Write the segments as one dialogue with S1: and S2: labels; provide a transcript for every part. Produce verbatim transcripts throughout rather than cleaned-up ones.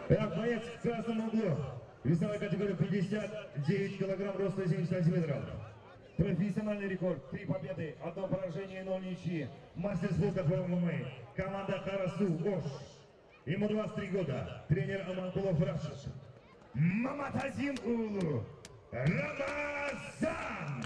S1: Так, боец в красном углу. Весовая категория пятьдесят девять килограмм, роста семьдесят сантиметров. Профессиональный рекорд. Три победы, одно поражение и ноль ничьи. Мастер спорта по ММА. Команда Карасу Ош. Ему двадцать три года. Тренер Аманкулов Рашид. Маматазим Улу Рамазан.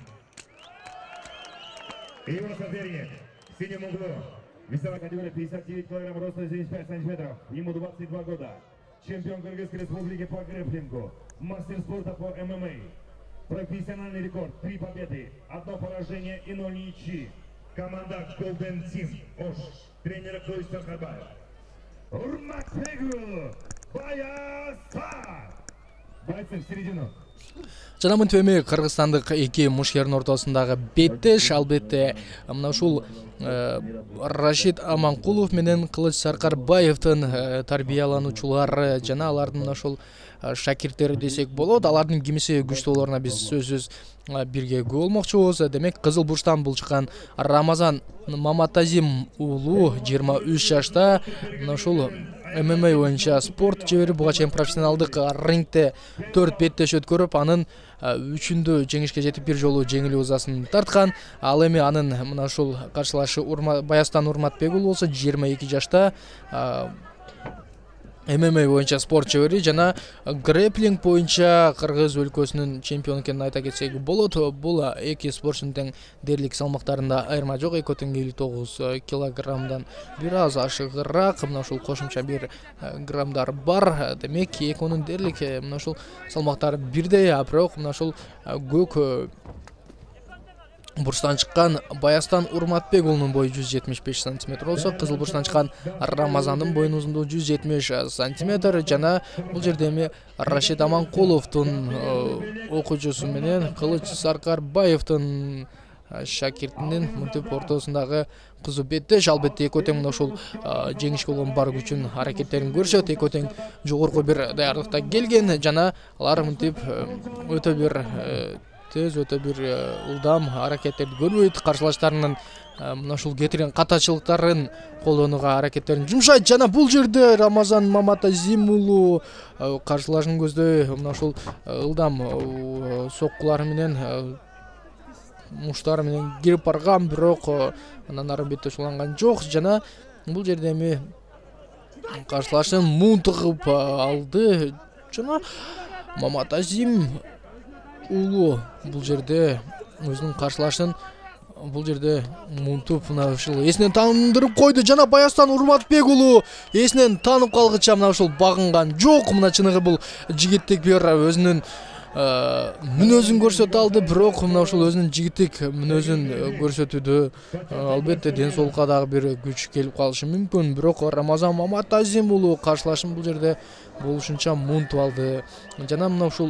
S1: И его соперник в синем углу. Весовая категория пятьдесят девять килограмм, роста семьдесят пять сантиметров. Ему двадцать два года. Чемпион Кыргызской республики по грэпплингу. Мастер спорта по ММА. Профессиональный рекорд. Три победы, одно поражение и ноль ничьи. Команда Golden Team Ош. Тренер Кылыч Таркарбаев. Урматбегу Баястан. Бойцы в середину.
S2: Жана мынтип эми кыргызстандык эки мушкердин ортосундагы беттеш, албетте мына ушул Рашид Аманкулов менен Кылыч Саркарбаевдин тарбиялануучулары жана алардын мына ушул шакирттери десек болот. Алардын кимиси күчтүүлөрүнө биз сөзсүз бирге күбө болмокчубуз. Демек Кызыл Бурчтан булчукан Рамазан Маматазим уулу жыйырма үч жашта мына ушул ММА боюнча спорт чебери, буга чейин профессионалдык рингте төрт беттеш өткөрүп, анын үчүндө жеңишке жетип бир жолу жеңилүү ызасын тарткан. Ал эми анын мына ушул каршылашы Баястан Урматбек уулу болсо жыйырма эки жашта ММА боюнча спорт чебери жана грэпплинг боюнча Кыргыз өлкөсүнүн чемпиону экенин айта кетсек болот. Бул эки спортчунун тең дээрлик салмактарында айырма жок. Экөө тең элүү тогуз килограммдан бир аз ашыгыраак, мына ушул кошумча бир граммдар бар. Демек экөөнүн дээрлик мына ушул салмактары бирдей, а бирок мына ушул көк бурчтан чыккан Баястан Урматбек уулунун бою жүз жетимиш беш сантиметр болсо, Кызыл Бурчтан чыккан Рамазандын боюнун узундугу жүз жетимиш сантиметр. Жана бул жерде эми Рашид Аманкуловдун окуучусу менен Кылыч Саркарбаевдин шакиртинин мынтип ортосундагы кызуу беттеш. Албетте экөө тең мына ушул жеңишке болгон бар күчүн аракеттерин көрүшөт. Экөө тең жогорку бир даярдыкта келген жана алар мынтип өтө бир тез, өтө бир ылдам аракеттерди көрбөйт. Каршылаштарынын мына ушул кетирген катачылыктарын колдонууга аракеттерин жумшайт. Жана бул жерде Рамазан Маматазим уулу каршылашын көздөй мына ушул ылдам соккулары менен, муштары менен кирип барган, бирок андан ары беттеш уланган жок. Жана бул жерде эми каршылашын муун тыгып алды. Жана Маматазим уулу бул жерде өзүнүн каршылашын бул жерде мунтуп мына ушул эсинен таандырып койду. Жана Баястан Урматбек уулу эсинен таанып калгыча мына ушул багынган жок. Мына чыныгы бул жигиттик бир өзүнүн мүнөзүн көрсөтө алды, бирок мына ушул өзүнүн жигиттик мүнөзүн көрсөтүүдө албетте ден соолукка дагы бир күч келип калышы мүмкүн. Бирок Рамазан Маматазим уулу каршылашын бул жерде болушунча мунтуп алды. Жана мына ушул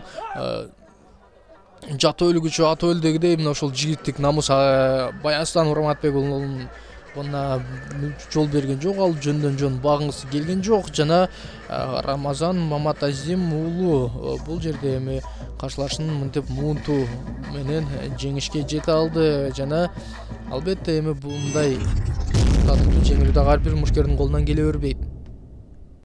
S2: жат өлгүчү ат өлдөгүдөй мына ушул жигиттик намыс Баястан Урматбек уулунун буна жол берген жок. Ал жөндөн жөн багынгысы келген жок. Жана Рамазан Маматазим уулу бул жерде эми каршылашын мынтип муунту менен жеңишке жете алды. Жана албетте эми мындай татыктуу жеңилүү дагы ар бир мушкердин колунан келе бербейт.